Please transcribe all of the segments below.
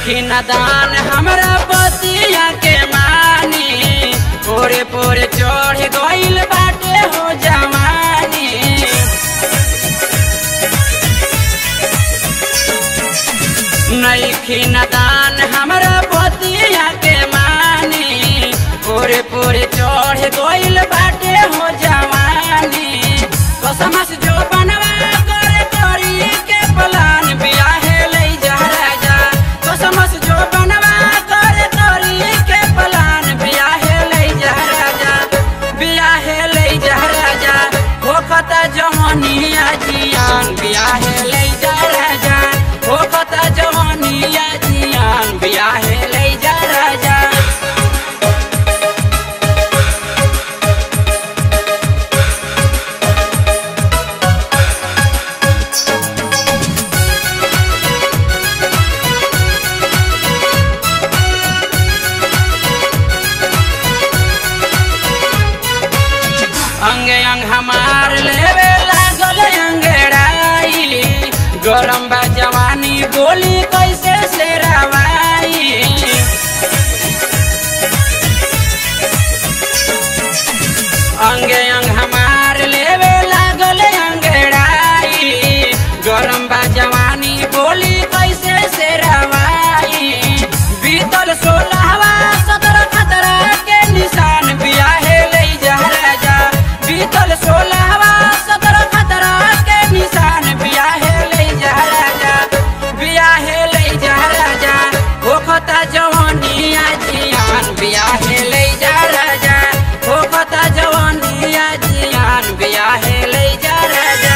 नईखी नदान हमरा बतिया के मानी पोरे पोरे चढ़ गइल बाटे हो जवानी। नईखी नदान हमरा बतिया के मानी पोरे पोरे चढ़ गइल बाटे हो जवानी। कसमस जो बनवा करे करी के पलान बियाहे ले जा राजा। कसमस जो बनवा करे करी के पलान बियाहे ले जा राजा। बियाहे ले जा राजा होखता जवानिया जियान बियाहे ले जा राजा। होखता जवानिया जियान बियाहे ले जा राजा। अंगे अंग हमार लेवे लागल अंगड़ाई। गरम बा जवानी बोली कैसे शेरवाई। अंगे अंग हमार लेवे लागल अंगड़ाई। गरम बा जवानी बोली कैसे शेरवाई। बीतल 16वां 17 खतरा के निशान बियाहे ले जा राजा। बीतल 16वां 17 खतरा के निशान बियाहे ले जा राजा। बियाहे ले जा राजा होखता जवानिया जियान बियाहे ले जा राजा। होखता जवानिया जियान बियाहे ले जा राजा।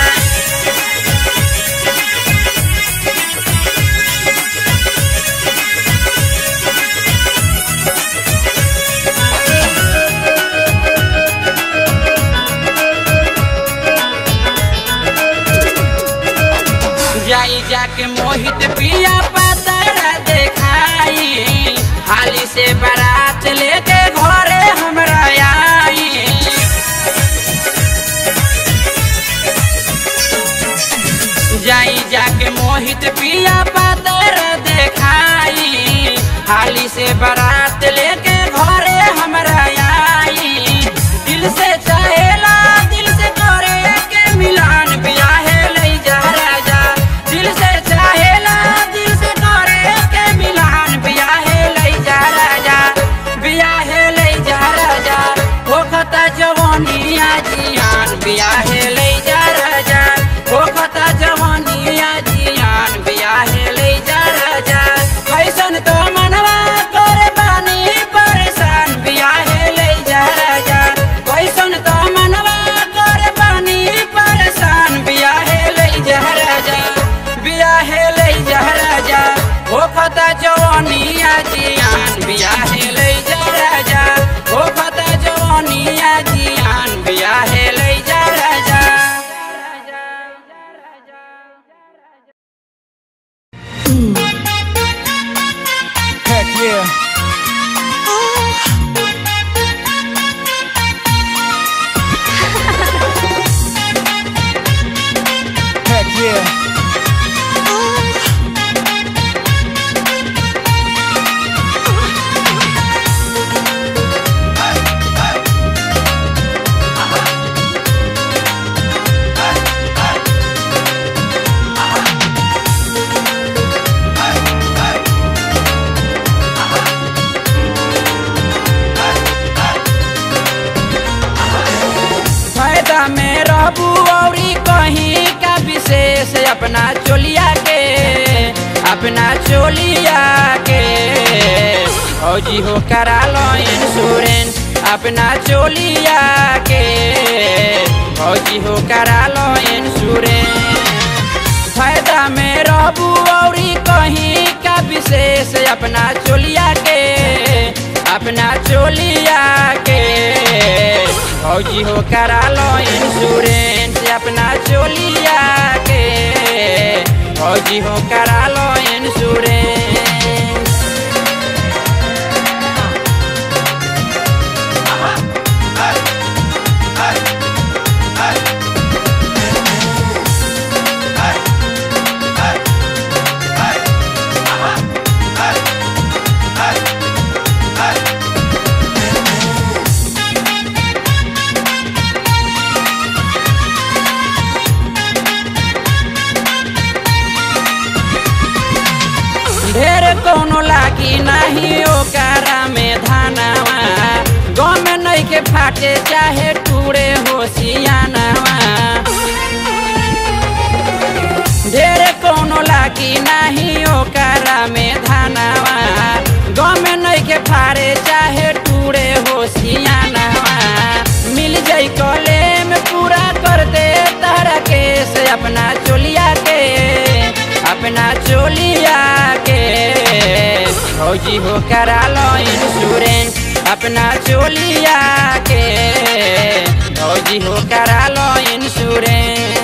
जाई जाके मोहित पिया पतरा देखाई। हाली से बारात लेके घरे हमरा आई। जाई जाके मोहित पिया पतरा देखाई। हाली से बारात लेके घरे हमरा आई। दिल से चाहेला दिल से करे के मिलान बियाहे ले जा राजा। दिल से चाहेला दिल से करे के मिलान बियाहे ले जा राजा। बियाहे ले जा राजा होखता जवानिया जियान बियाहे ले जा राजा। होखता जवानिया जियान बियाहे ले जा राजा। कैसन तो मनवा करे बानी परेशान बियाहे ले जा राजा। कैसन तो मनवा करे बानी परेशान बियाहे ले जा राजा। बियाहे ले जा राजा होखता जवानिया जियान बियाहे ले जा राजा। होखता जवानिया जियान बियाहे ले जा राजा। Heck yeah. Heck yeah. फायदा में रहबू औरी कहीं का विशेष अपना चोलिया के। अपना चोलिया के फौजी हो करा लो इंश्योरेंस। अपना चोलिया के फौजी हो करा लो इंश्योरेंस। फायदा में रहबू औरी कहीं का विशेष अपना चोलिया के। अपना चोलिया के फौजी हो करा लो इंश्योरेंस। अपना चोलिया के फौजी हो करा लो इंश्योरेंस। धानवा गम नहीं के फाटे चाहे टूरे हो सियानवा ढेरे कोनो लागी नहीं ओकरा में धानवा गम नहीं के फारे चाहे टूरे हो सियानवा मिल जाई कले में पूरा कर दे तारा के से अपना चोलिया के फौजी हो करा लो इंश्योरेंस अपना चोलिया के फौजी हो करा लो इंश्योरेंस।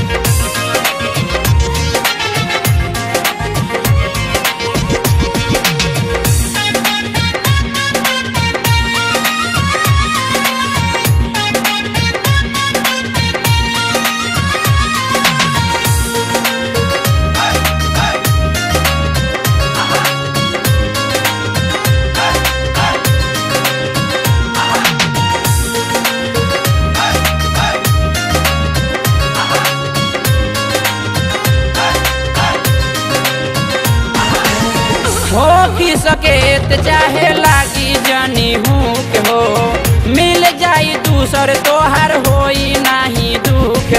हो की सकेत चाहे लागी जनी हूँ के हो मिल जाई दूसर तोहर होई नहीं दुख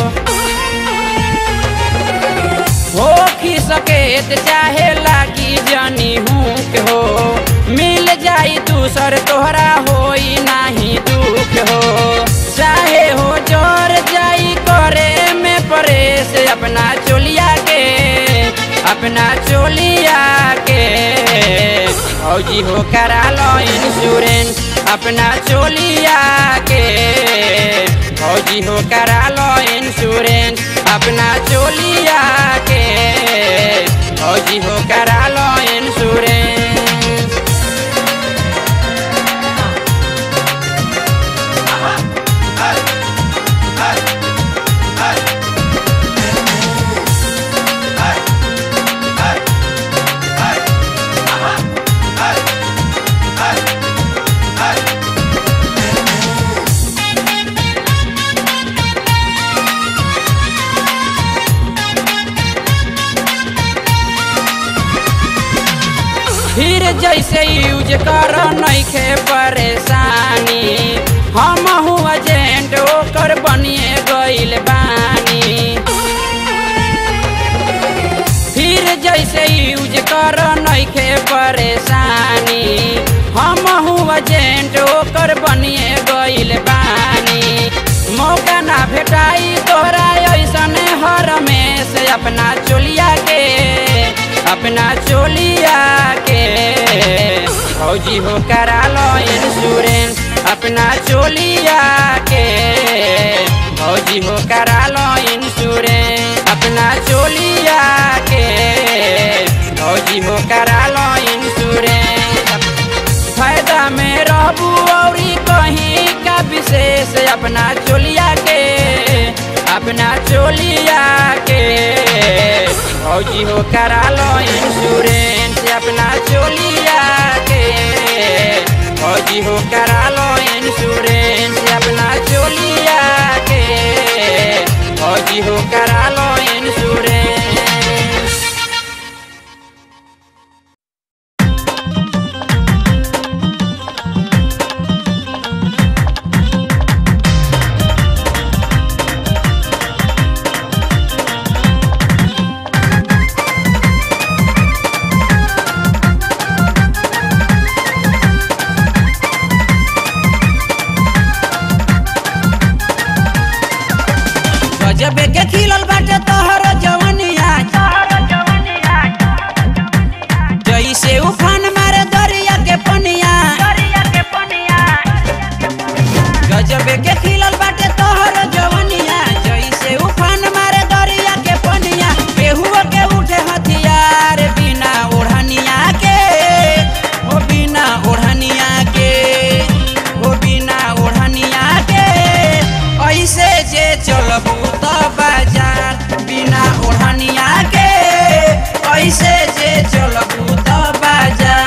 हो की सकेत चाहे लागी जनी हूँ के हो मिल जाई दूसर तोहरा होई नहीं दुख हो चाहे हो जोर जाई करे में परे से अपना चोलिया के फौजी हो करा लो इंश्योरेंस अपना चोलिया के फौजी हो करा लो इंश्योरेंस अपना चोलिया के फौजी हो करा लो इंश्योरेंस। फिर जैसे यूज कर नइखे परेशानी हम हूँ एजेंट ओकर बनिए गइल बानी फिर जैसे यूज कर नइखे परेशानी हम हूँ एजेंट ओकर बनिए गइल बानी मौका ना भेटाई तोहरा ऐसन हर में से अपना चोलिया के फौजी हो करा लो इंश्योरेंस अपना चोलिया के फौजी हो करा लो इंश्योरेंस अपना चोलिया के फौजी हो करा लो इंश्योरेंस। फायदा में रहबू और कहीं का विशेष अपना चोलिया के फौजी हो करा लो इंश्योरेंस अपना चोलिया के फौजी हो करा लो इंश्योरेंस अपना चोलिया के फौजी हो करा लो इंश्योरेंस। जब के खिलल बाटे तोहर जवनिया जैसे उफान मारे दरिया के पनिया गजब के खिलल बाटे तोहर जवनिया जैसे उफान मारे दरिया के पनिया केहू के उठे हथियार बिना ओढ़निया के ओ बिना ओढ़निया के ओ बिना ओढ़निया के ऐसे जे चलबू बाजार बिना ओढ़निया के ऐसे जे चलबू तो बाजार।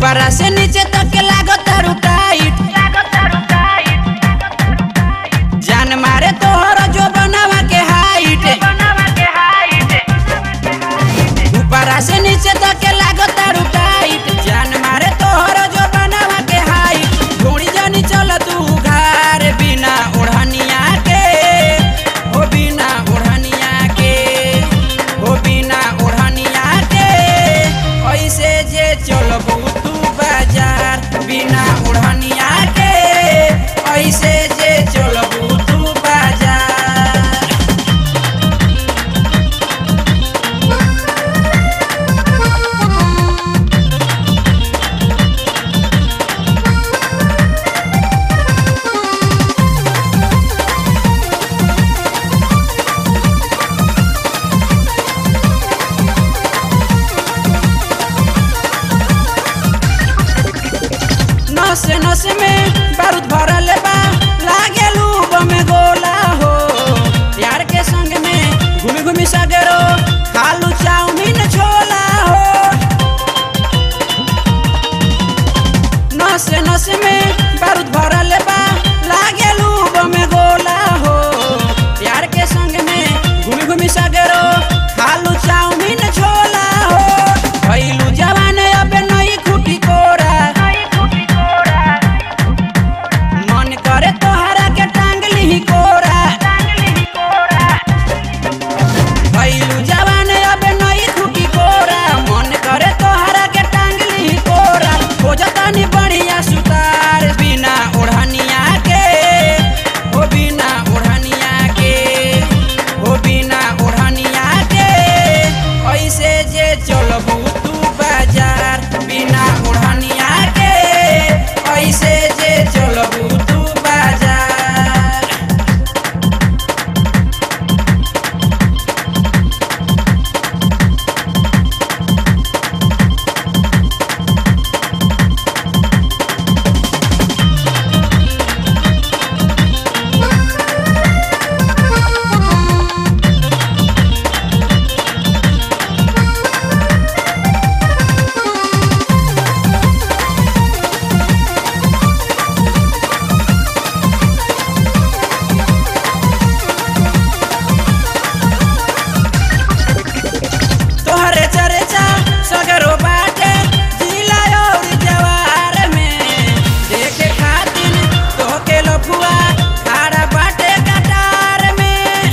ऊपरा से नीचे तक लागो तारू टाइट जान मारे तोहर जो बनावा के हाइट ऊपरा से नीचे तक लागो तारू टाइट जान मारे तोहर जो बनावा के हाइट घोड़ी जानी चल तू घर बिना ओढ़निया के हो बिना ओढ़निया के हो बिना ओढ़निया के ऐसे जे चलबू तू बाजार बिना ओढ़निया के ऐसे जे चलबू तू बाजार। नसे नसे में बारूद भरल बा लागे लूब में गोला हो यार के संग में घूमी घूमी सगरो खालू चाउमीन छोला हो नसे नसे में बारूद भरल बा लागे लूब में गोला हो यार के संग में घूमी घूमी सगरो खालू चाउमीन छोला हो भइलू जवान अब नई खुटी कोरा करे तोहरा के टांगली कोरा भइलू जवान अब नई खुटी कोरा मन करे तोहरा के टांगली कोरा खोजतानी बढ़िया सुतार बिना ओढ़निया के हो बिना ओढ़निया के हो बिना ओढ़निया के ऐसे जे चलबू तू बाजार बिना ओढ़निया के ऐसे जे चलबू तू बाजार। तोहरे चर्चा सगरो बाटे जिला और जवार में देखे खातिर तोहके लफुआ खड़ा बाटे कतार में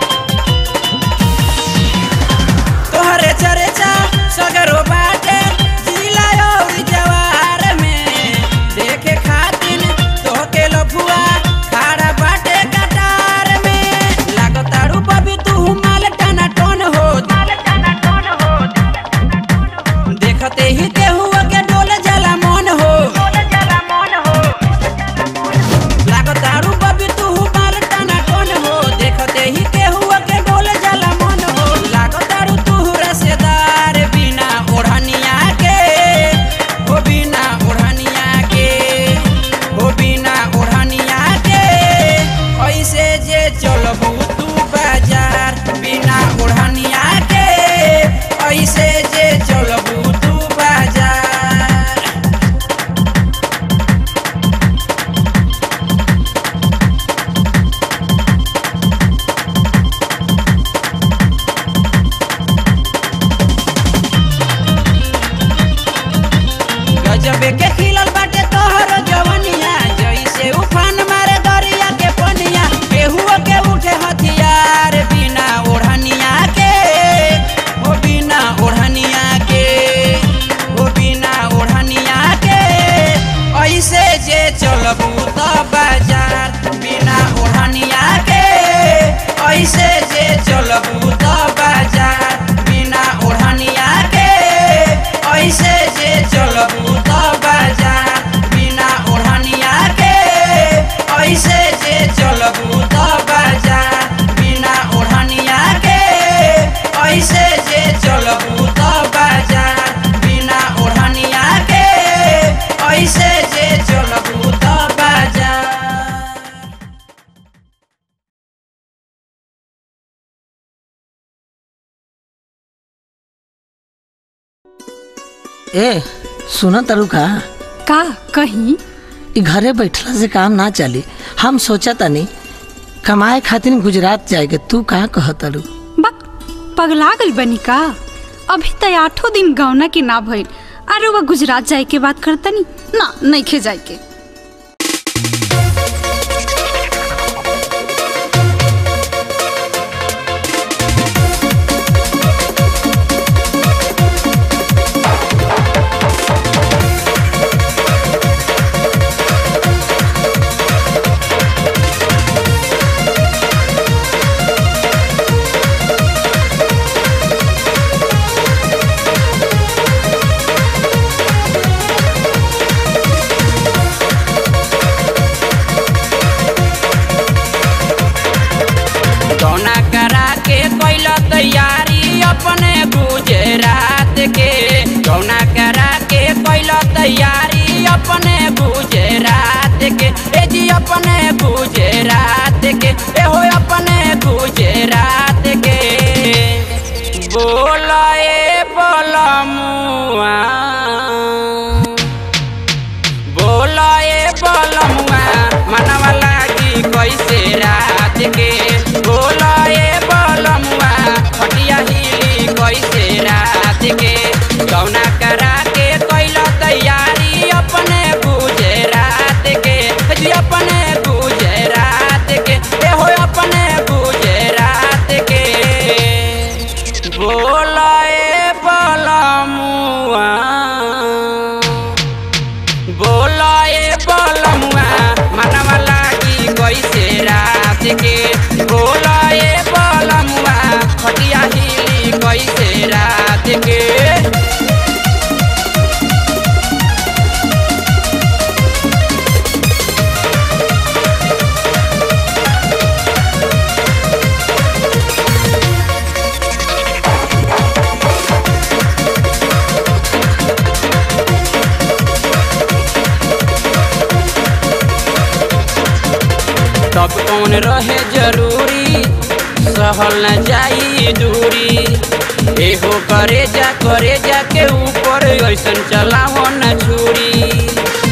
तोहरे चर्चा सगरो बाटे जिला और जवार में देखे खातिर तोहके लफुआ खड़ा बाटे कतार में लागतारू बबी तू माल टना टन हो देखते ही केहू के डोल जला मन हो लागतारू बबी तू माल टना टन हो देखते ही केहू के डोल जला मन हो लागतारू तू रसेदार बिना ओढ़निया के हो बिना ओढ़निया के हो बिना ओढ़निया के ऐसे जे चलबू तू बाजार बिना ओढ़निया के ऐसे जे चलबू तू बाजार। गजबे के खिलल बाटे तोहर जवनिया जैसे उफान मारे दरिया के पनिया केहू के उठे हथियार बिना ओढ़निया के हो बिना ओढ़निया के हो बिना ओढ़निया के ऐसे जे चलबू तो बाजार बिना ओढ़निया के ऐसे जे चलबू तो बाजार बिना ओढ़निया के ऐसे जे चलबू तो बाजार बिना ओढ़निया के ऐसे जे चलबू तो बाजार बिना ओढ़निया के ऐसे जे चलबू तो बाजार बिना ओढ़निया के ऐसे जे चलबू तो बाजार। ए सुना तारू का कहीं घरे बैठला से काम ना चली। हम सोचा तनी कमाए खातिर गुजरात जाएगे, तू का कह तारू? बक पगला गई बनी का? अभी तय 8 दिन गौना के ना भइल अरे वह गुजरात जाए के बात करतनी ना नहीं खे जाए के। गौना करा के कोइला तैयारी अपने गुजरात के। गौना करा के कोइला तैयारी अपने गुजरात के। ए जी अपने गुजरात के, ए हो अपने गुजरात के। बोलाए बलमुआ, बोलाए बलमुआ, मनवा लागी कैसे रात के। बोलाए बलमुआ, फटिया हिली कैसे रात के। गौना करा के कोइला तैयारी अपने गुजरात के, जी अपने गुजरात के, ए हो अपने गुजरात के। बोलाए बलमुआ, बोलाए बलमुआ, मनवा लागी कैसे रात के। बोलाए बलमुआ, फटिया हिली कैसे रात के। तब कौन रहे जरूरी, सहल न जाई दूरी। एहो करे जा के ऊपर ऐसन चला हो न छुरी।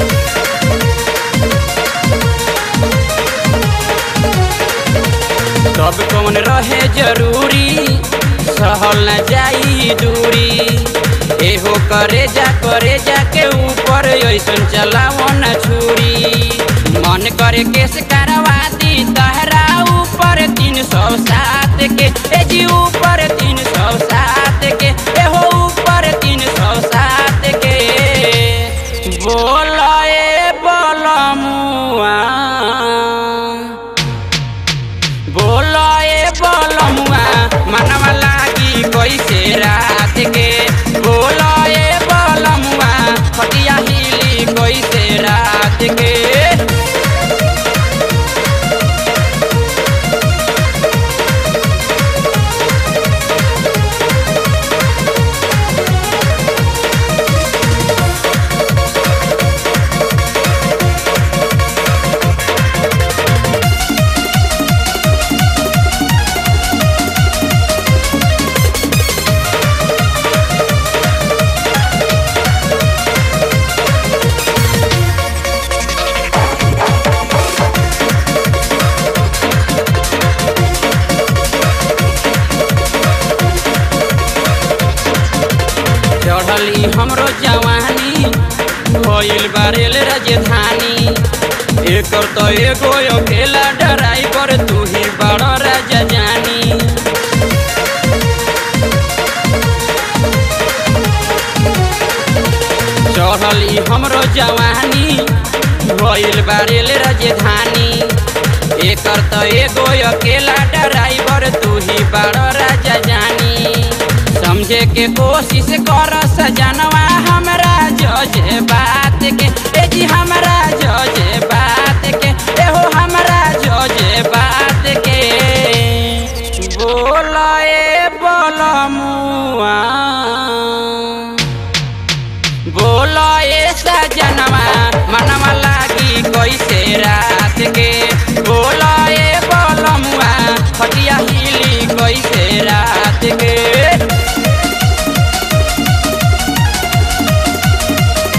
तब कौन रहे जरूरी, सहल न जाई दूरी। एहो करे जा के ऊपर ऐसन चला हो न छुरी। मन करे केस करवा दी तहरा ऊपर 307 के, ए जी ऊपर 307 के, ए हो ऊपर 307 के। बोलाए बलमुआ, बोलाए बलमुआ, मनवा लागी कैसे रात के। बोलाए बलमुआ, फटिया हिली कैसे रात के। चढ़ली हमरो जवानी, भइल बारेल राजधानी। एकर तो एगो अकेला ड्राइवर, तू ही बड़ राजा जानी। चढ़ली हमरो जवानी, भइल बारेल राजधानी। एकर तो एगो अकेला ड्राइवर, तू ही बड़ राजा जानी। समझे के कोशिश कर सजनवा हमरा जजे बात के, ए जी हमरा जजे बात के, ए हो हमरा जजे बात के। बोलाए बलमुआ, बोलाए सजनवा, मनवा लागी कैसे रात के। बोलाए बलमुआ, फटिया हिली कैसे रात के।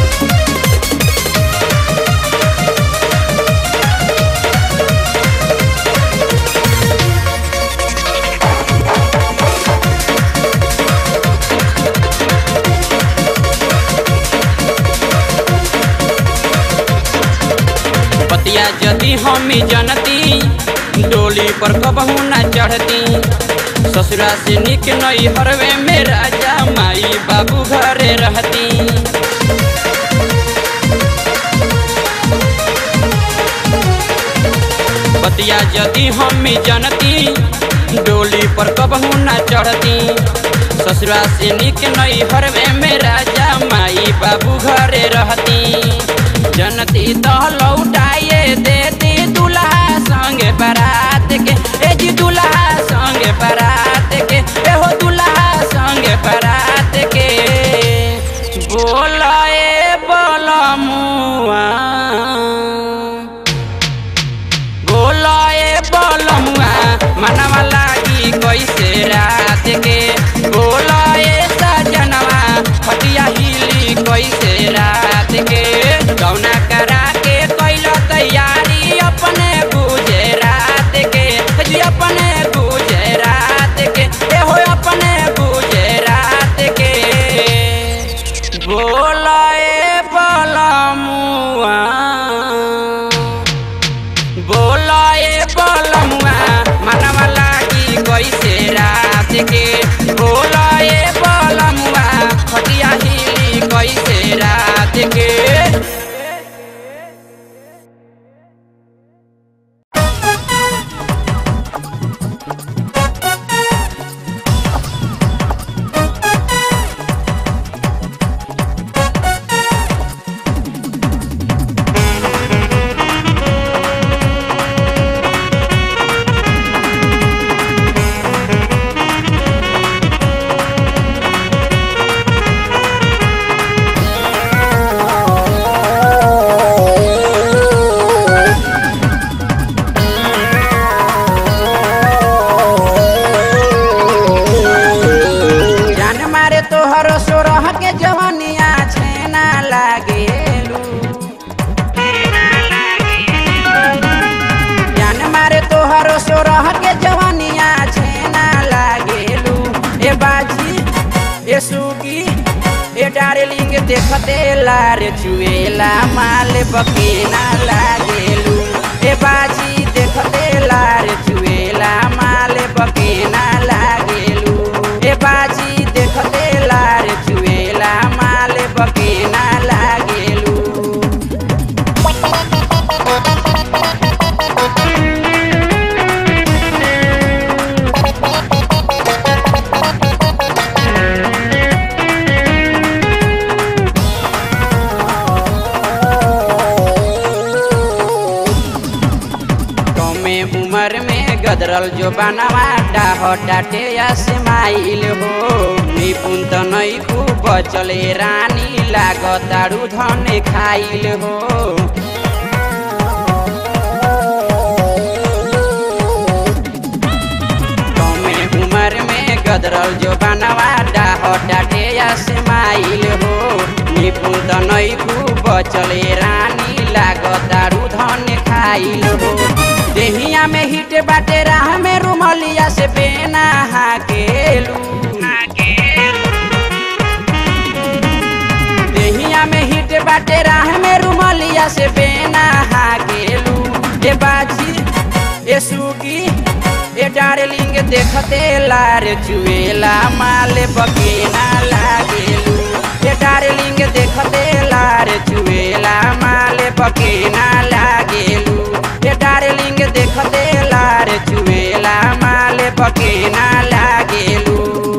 बतिया यदि हम जनती डोली पर कबहू न चढ़ती। ससुरा से निक नई हरवे में राजा माई बाबू घरे रहती। बतिया यदि हम जनती डोली पर कबहू न चढ़ती। ससुरा से निक नई हरवे में राजा माई बाबू घरे रहती। जनती तो लौटाए देती दुल्हा संगे बारात के। ए जी दुल्हा संगे बारात के। ए हो दुल्हा संगे बारात के। बोलाए बलमुआ बोलाए बलमुआ मनवा लागी कैसे रात के। बोलाए सजनवा फटिया हिली कैसे रात के। कौना करा के कैलो तैयारी अपने गुजरात के। जी अपने गुजरात के। ए हो अपने गुजरात के। बोलाए बलमुआ बोलाए बलमुआ मनवा लागी कैसे रात के। बोलाए बलमुआ फटिया हिली कैसे रात के। डार्लिंग देखते लार चुएला माल बकेना लागेलू। ए बाजी देखते लार चुएला माल बकेना लागेलू। ए बाजी देखते लार चुएला माल बकेना लागेलू। उमर में गदरल जो बनवा डाह डाटे स्माइल हो। निपुण तो नहीं खूब चले रानी लागतारू धन खाइल हो। कमे उमर में गदरल जो बनवा डाह डाटे स्माइल हो। निपुण तो नहीं खूब चले रानी लागतारू धन खाइल हो। देहिया में हिट बाटे राह में रुमलिया से बेना हाकेलू। देहिया में हिट बाटे राह में रुमलिया से बेना हाकेलू। ए बाजी ए सुगी ए डार्लिंग देखते लार चुएला माल बकेना लागेलू। ए डार्लिंग देखते लार चुएला माल बकेना लागेलू। ए डार्लिंग देखते लार चुएला माल बकेना लागेलू।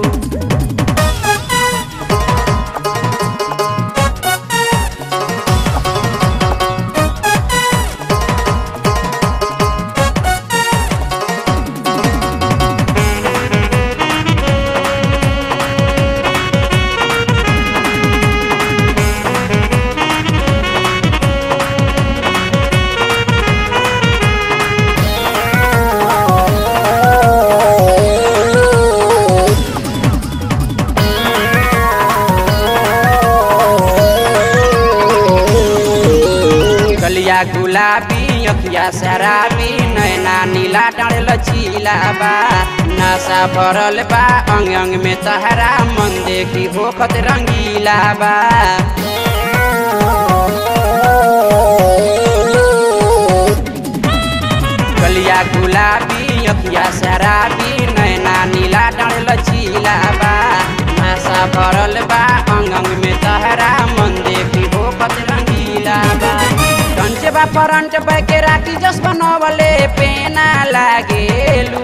गुलाबी अखिया शराबी नैना नीला डाँड लचीला बा। नशा भरल बा अंग अंग में तहरा मन देखी होखत रंगीला बा। बा फ्रंट बैक राखी जस बनवले पेना लागेलू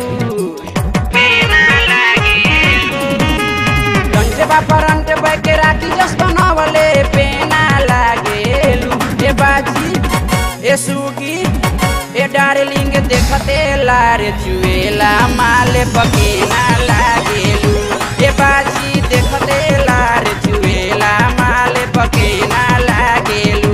बा फ्रंट बैक राखी जस बनवले पेना लागेलू ए बाजी ए सुगी ए डार्लिंग देखते लार जुएला माले बकेना लागेलू ए बाजी देखते लार जुएला माले बकेना लागेलू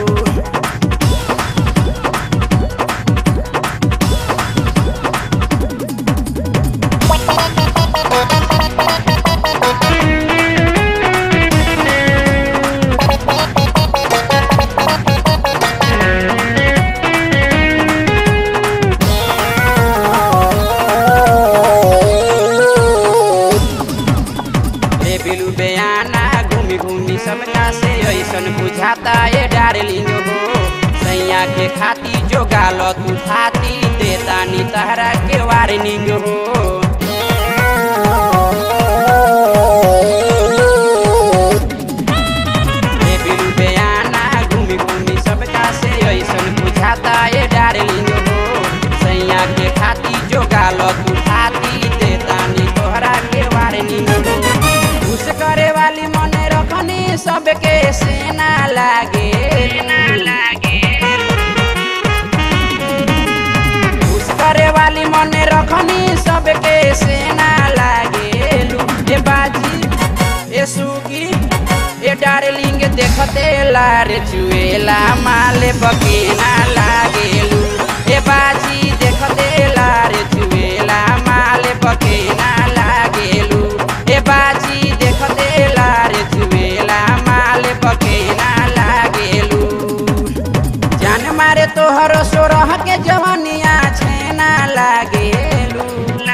बुझाता ये डार्लिंग हो सैया के खाती जो गालो तू थाती देता नी तहरा के वार्निंग हो बिलू बयाना घूमी घूमी सबका से ऐसन बुझाता ये डार्लिंग हो सैया के खाती जो गालो तू थाती देता नी तोहरा के वार्निंग हो घुस करे वाली मने रखनी सबके सेना लागे घुस करे वाली मने रखनी सबके सेना लागेलू ए बाजी ए सुगी ए डार्लिंग देखते लार जुएला माले बकेना लागेलू ए बाजी देखते लार जुएला माले बकेना लागेलू ए बाजी देखते लार जुएला माले बकेना लागेलू जान मारे तोहरो सोरह के जवनिया छेना लागेलू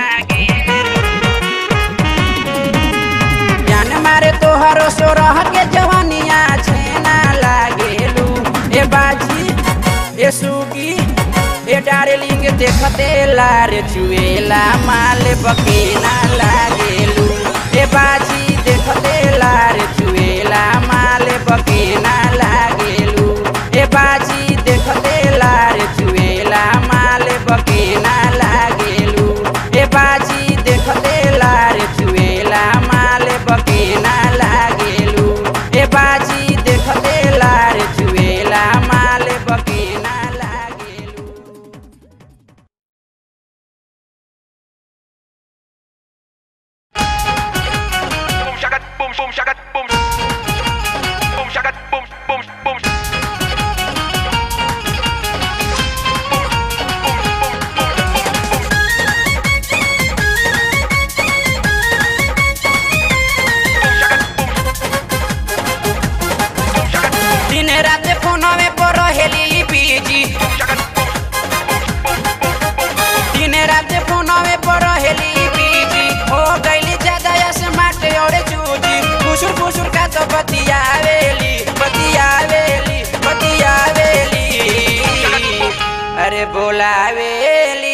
जान मारे तोहरो सोरह के जवनिया छेना लागेलू ए बाजी ए सुगी ए डार्लिंग देखते लार जुएला माले बकेना लागेलू ए बाजी देखते लार जुएला माले बकेना लागेलू ए बाजी देखते लार जुएला माले बकेना लागेलू ए बाजी देखते लार जुएला माले बकेना लागेलू ए बाजी देखते लार जुएला माले बकेना लागेलू boom boom shaka boom boom shaka boom boom boom दिन रात फोनवे पर रहेली बीजी दिन रात फोनवे पर रहेली बीजी हो गईली ज्यादा स्मार्ट और चूजी फुसुर फुसुर का तो बतियावेली बतियावेली बतियावेली अरे बोलावेली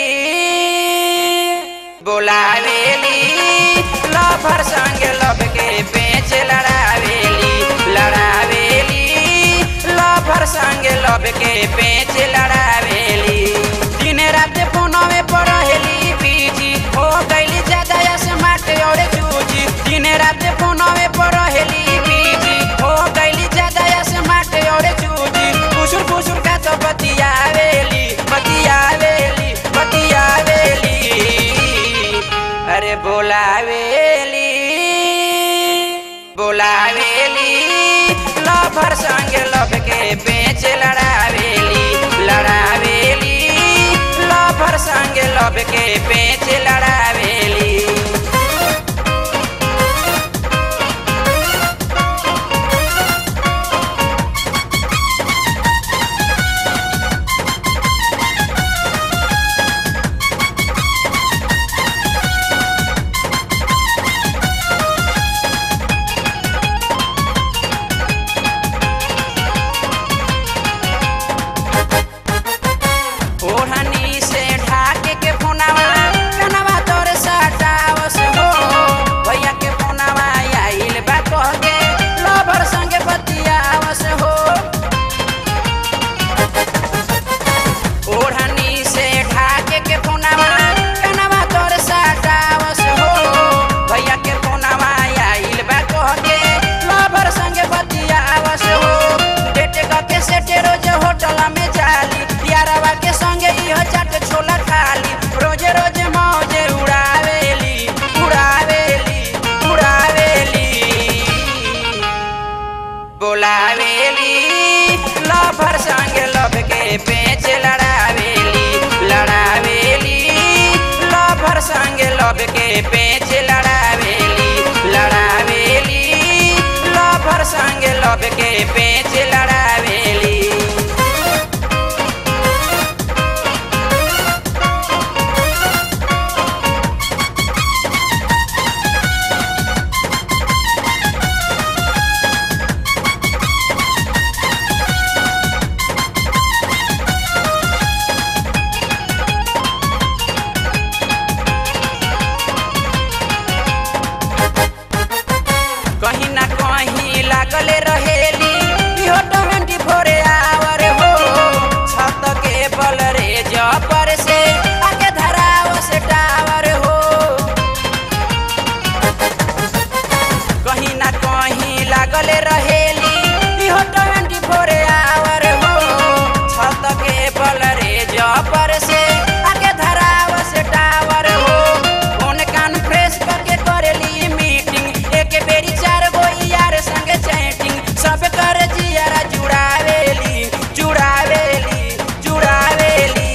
बोलावेली लवर संग लब के पेच लड़ावेली लड़ावेली लवर संग लब के पेच लड़ावेली दिन रात फोनवे पर रहेली बीजी हो गईली ज्यादा स्मार्ट और चूजी दिन रात फोनवे पर रहेली बीजी हो गईली ज्यादा स्मार्ट और चूजी फुसुर फुसुर का तो बतियावेली बतियावेली बतियावेली अरे बोलावेली बोलावेली लवर संग लब के पेच लड़ावेली लड़ावेली लवर संग लब के पेच लड़ावेली ओढ़नी से ढाके के फोनवा कनवा तो पेच लड़ावेली लड़ावेली लभर संगे लब के पेच लड़ावेली लड़ावेली लभर संगे लब के पेच लड़ावेली। कहीं ना कहीं लागल रहेली इहो 24 आवर हो छत के बल रे जपर से आके धराव से टावर हो। कहीं ना कहीं लागल रहेली इहो 24 आवर हो छत के बल रे जपर से आके धराव से टावर हो। फोन कॉन्फ्रेंस करके करेली मीटिंग एक बेरी संगे चैटिंग सब कर जियारा जुड़ावेली जुड़ावेली जुड़ावेली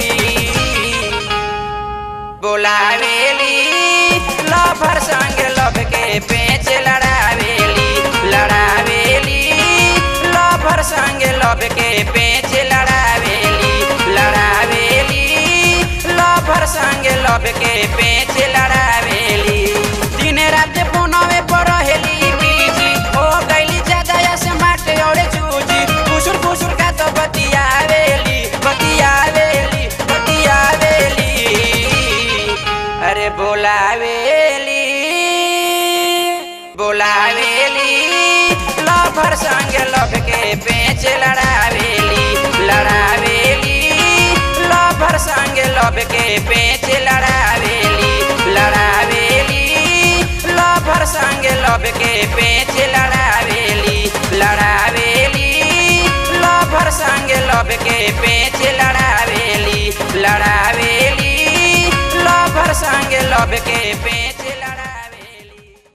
बोलावेली लभर संगे लब के पेच लड़ावेली लड़ावेली लभर संगे लब के पेच लड़ावेली लड़ावेली लभर संगे लब के पेच लड़ावेली। दिन रात फोनवे पर रहेली हो गईली जगह से माटे और चूजी खुशुर खुशुर का तो बतियावेली बतियावेली बतियावेली अरे बोलावेली बोलावेली लभर संगे लब के पेच लड़ावेली लड़ावेली लभर संगे लब के पेच लड़ावेली लड़ावेली लभर संगे लब के पेच लड़ावेली लड़ावेली लभर संगे लब के पेच लड़ावेली लड़ावेली लभर संगे लब के पेच लड़ावेली।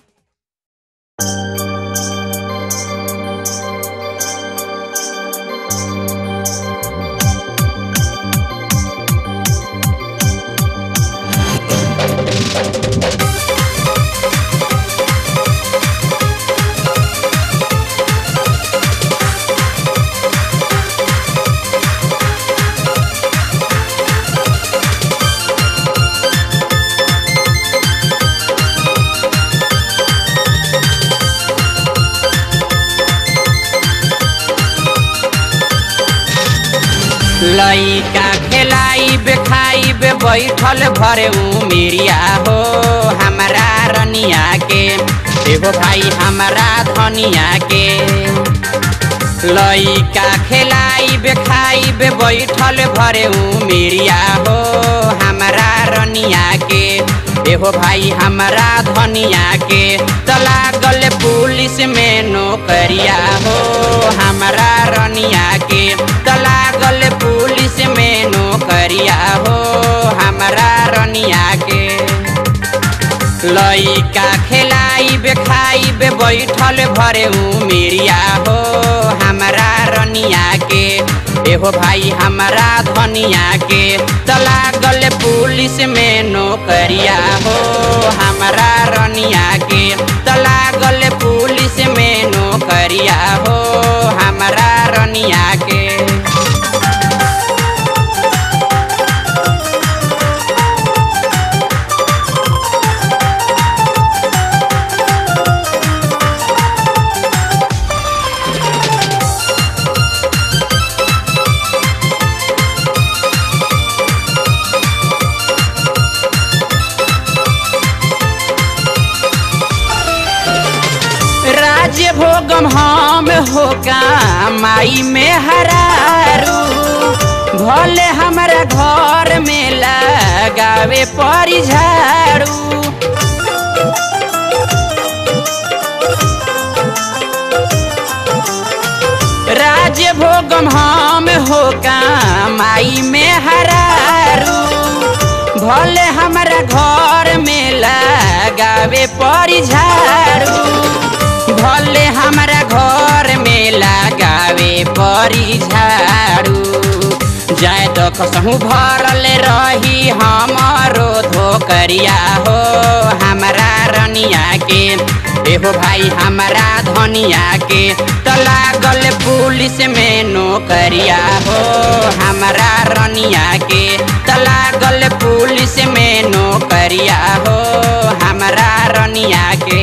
लइका खेलाइब खाइब बैठल भरे उमिरिया हो हमारा रनिया के एगो भाई हमारा धनिया के। लइका खेलाइब खाइब बैठल भरे उमिरिया हो हमारा रनिया के एगो भाई हमारा धनिया के। तो लागल पुलिस में नौकरिया हो हमारा रनिया के। तो लागल पुलिस में नौकरिया हो हमारा रनिया के। लइका खेलाइब खाइब बैठल भरे उमिरिया हो हमारा रनिया के एहो भाई हमारा धनिया के। तो लागल पुलिस में नौकरिया हो हमारा रनिया के। तो लागल पुलिस में नौकरिया हो हमारा रनिया के। राज्य भोगम हम हो माई में हरारू भले हमारा घर में लगावे परी झाड़ू। राज्य भोगम हम हो माई में हरारू भले हमारा घर में लगावे परी झाड़ू। भले हमारा घर में लगावे परी झाड़ू। तो कसहू भरल रही हमारो धोकरिया हो हमारा रनिया के। एहो भाई हमारा धनिया के तो लागल पुलिस में नौकरिया हो हमारा रनिया के तो लागल पुलिस में नौकरिया हो हमारा रनिया के।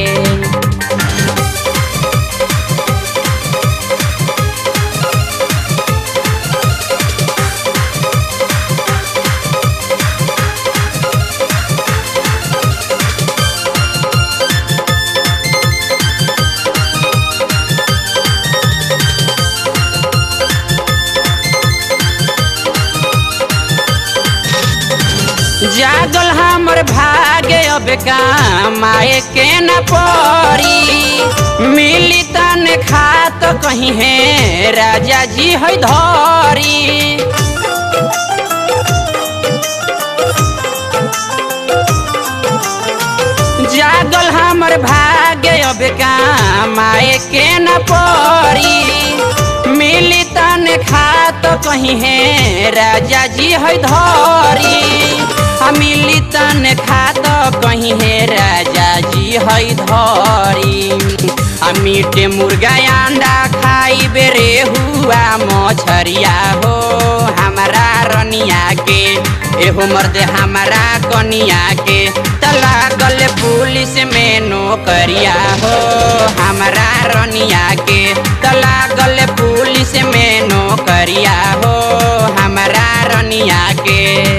जागल हमर भागे अब कमाए के न पड़ी मिली तन खात कहीं है राजा जी है धरी। जागल हमर भागे अब कमाए के न पड़ी मिली तन खात कहीं है राजा जी है धरी। मिली तन खात कहीं है राजा जी है धरी। मीटे मुर्गा अंडा खाई बेरे हुआ मछरिया हो हमारा रनिया के। एहो मर्द हमारा कनिया के तो लागल पुलिस में नौकरिया हो हमारा रनिया के तो लागल पुलिस में नौकरिया हो हमारा रनिया के।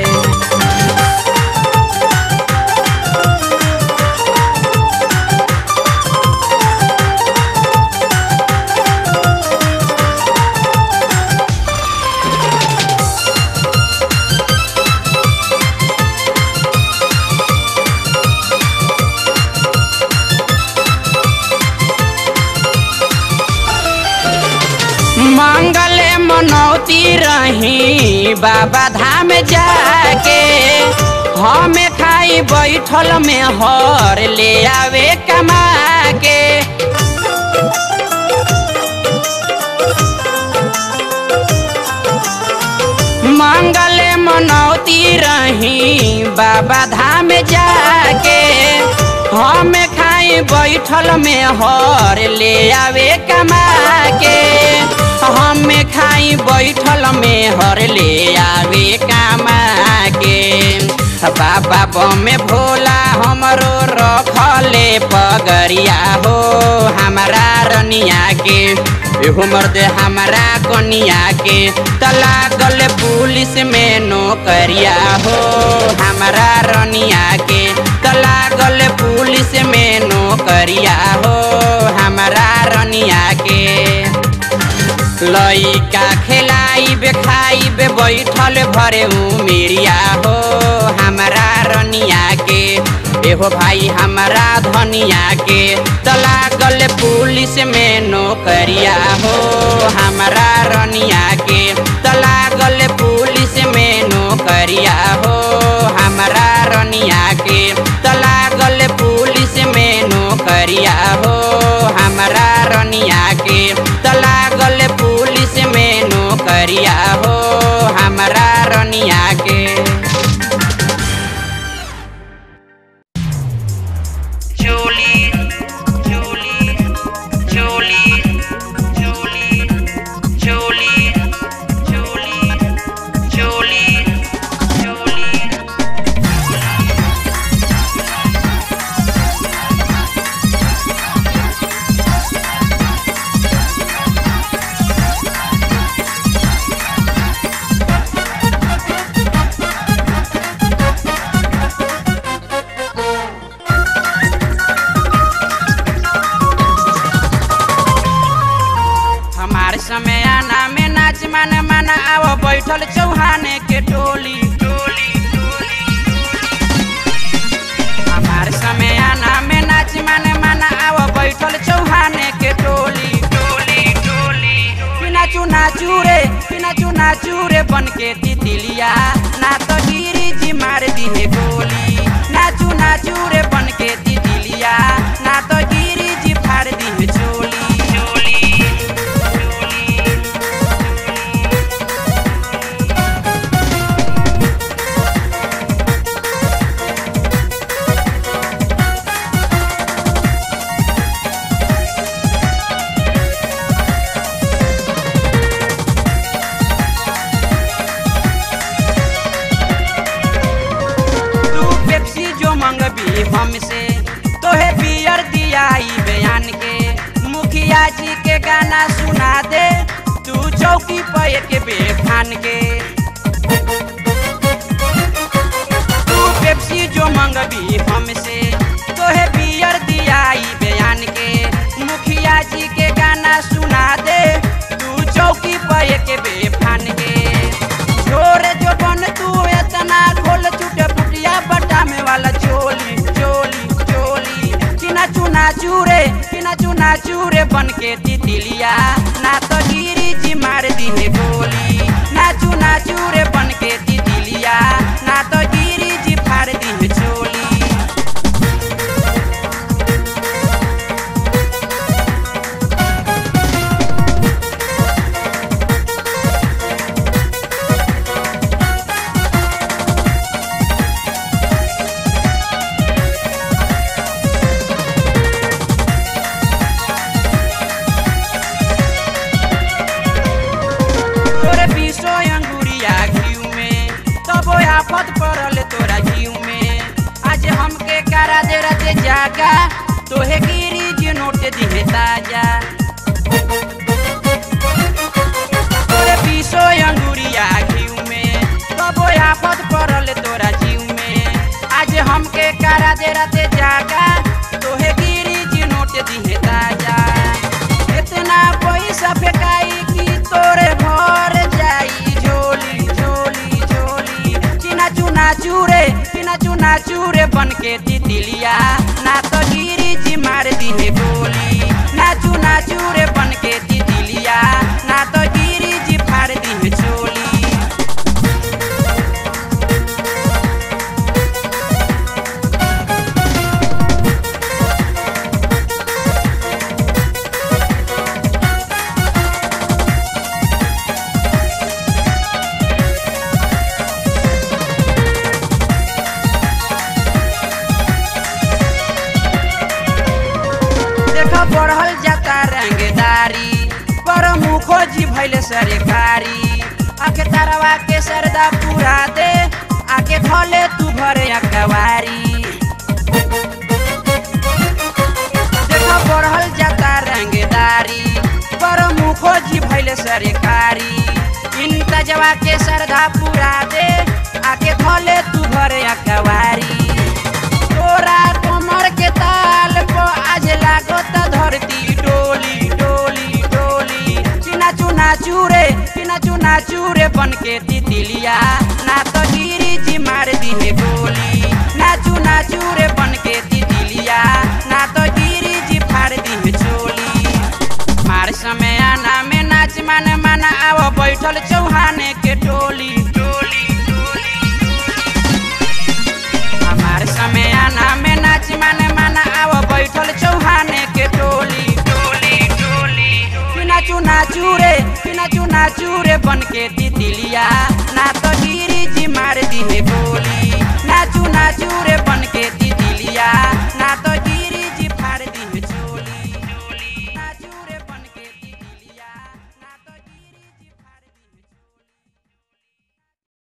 मंगले मनौती रही बाबा धाम जाके हमें खाई बैठल में हर ले आवे कमा के। मंगले मनौती रही बाबा धाम जाके हमें खाई बैठल में हर ले आवे कमा के। हमें खाई बैठल में हर ले आवे कमा के। बाबा बमे भोला हमरो रखले पगरिया हो हमारा रनिया के। एहो मर्द हमारा कनिया के तो लागल पुलिस में नौकरिया हो हमारा रनिया के तो लागल पुलिस में नौकरिया हो हमारा रनिया के। लइका खिलाइबे खाइबे बैठल भरे उमिरिया हो हमारा रनिया के। एहो भाई हमारा धनिया के तो लागल पुलिस में नौकरिया हो हमारा रनिया के तो लागल पुलिस में नौकरिया हो हमारा रनिया के तो लागल पुलिस में नौकरिया हो हमारा रनिया के तो लागल पुलिस में नौकरिया हो हमारा रनिया के। बैठल चौहाने के टोली हमार समय आना में नाच माने माना आव बैठल चौहाने के टोली नाचू रे बन के तितलिया ना तो गिरी जी मार दी है गोली। नाचू रे बन के तितलिया ना तो गिरी जी फाड़ दी है चोली। हमसे तोहे बियर दियाई बयान के मुखिया जी के गाना सुना दे तू चौकी पे के बेफान के तू पेप्सी जो मंगबी हमसे तोहे बियर दियाई बयान के मुखिया जी के गाना सुना दे तू चौकी पे के बेफान के छोरे जो बन तू इतना खोल चुटे पुटिया बटा में वाला चोली चोली चोली चिना चुना चूरे बन के तितलिया ना तो गिरी जी मार दी है गोली ना चूरे बन के तितलिया ना तो गिरी जी फाड़ दी है चोली आफत पड़ल तोरा जीव में आज हमके करा दे रते जागा तोहे गिरी जी नोट दिहे ताजा तोरे पीसो अंगूरिया घीव में तब आफत पड़ल तोरा जीव में आज हमके करा दे रते जागा तोहे गिरी जी नोट दिहे ताजा इतना पैसा फेकाई कि तोरे भर जाई झोली झोली झोली चुना चूरे बन के तितलिया ना तो गिरी जी मार दी है गोली ना चूरे बन के तितलिया ना तो गिरी जी फाड़ दी है चोली बढ़ल जाता रंगदारी पर मुखो जी भैले सरकारी आके तारवा के सरदा पूरा दे आके खोले तू भरे अकवारी देखो बढ़ल जाता रंगदारी पर मुखो जी भैले सरकारी इन तजवा के सरदा पूरा दे आके खोले तू भरे अकवारी तोरा कमर के ताल को आज लागो धरती डोली डोली डोली चुना चूरे बन के तितलिया ना तो गिरी जी मार दी है गोली ना चूरे बन के तितलिया ना तो गिरी जी फाड़ दी है चोली मार समय आना में नाच माना आव बैठल चौहाने के टोली टोली हमार समय आना में नाच माना आव बैठल चौहाने के टोली टोली टोली चुना चूरे बन के तितलिया ना तो गिरी जी मार दी है गोली ना चूरे